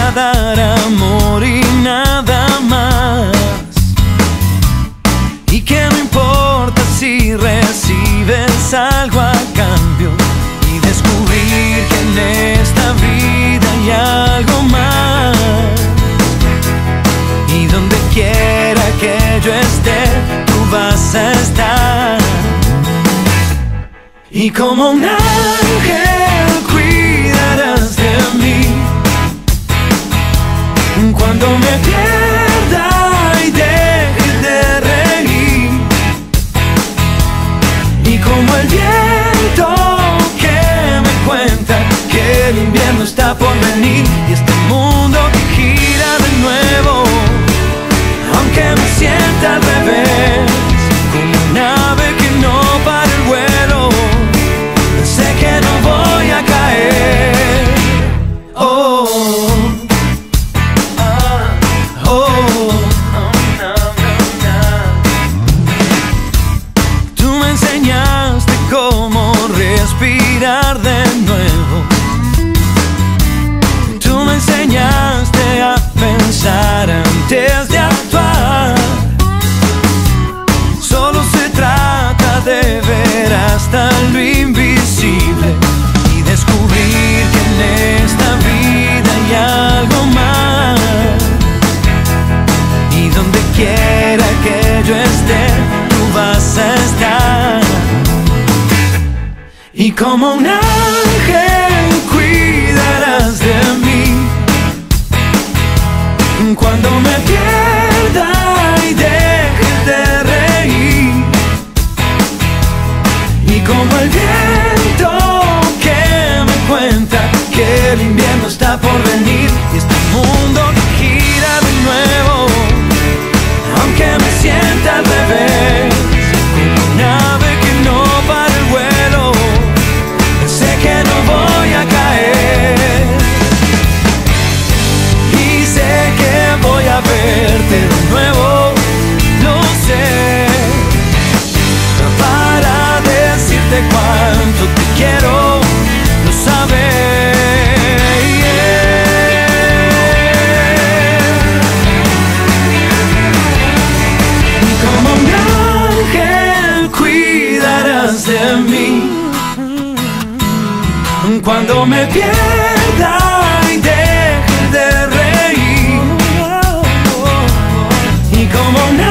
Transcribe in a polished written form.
a dar amor y nada más. Y que no importa si recibes algo a cambio, y descubrir que en esta vida hay algo más. Y donde quiera que yo esté, tú vas a estar. Y como un ángel cuidarás de mí cuando me pierda y deje de reír. Y como el viento que me cuenta que el invierno está por venir, y este mundo que gira de nuevo, aunque me sienta al revés, como un ave que no para el vuelo, sé que no voy a caer. Oh, tú me enseñaste cómo respirar de nuevo. Tú me enseñaste a pensar antes de actuar. Solo se trata de ver hasta lo invisible y descubrir que en esta vida hay algo más. Y donde quiera que yo esté, tú vas a estar. Y como un ángel cuidarás de mí cuando me pierda y deje de reír. Y como el viento que me cuenta que el invierno está por venir, y este mundo que gira de nuevo, aunque me sienta al revés, como un ave que no para el vuelo, sé que no voy a caer. Y sé que voy a verte de nuevo, lo sé, para decirte cuánto te quiero, lo sabes. Como un ángel cuidarás de mí cuando me pierda y deje de reír. Y como un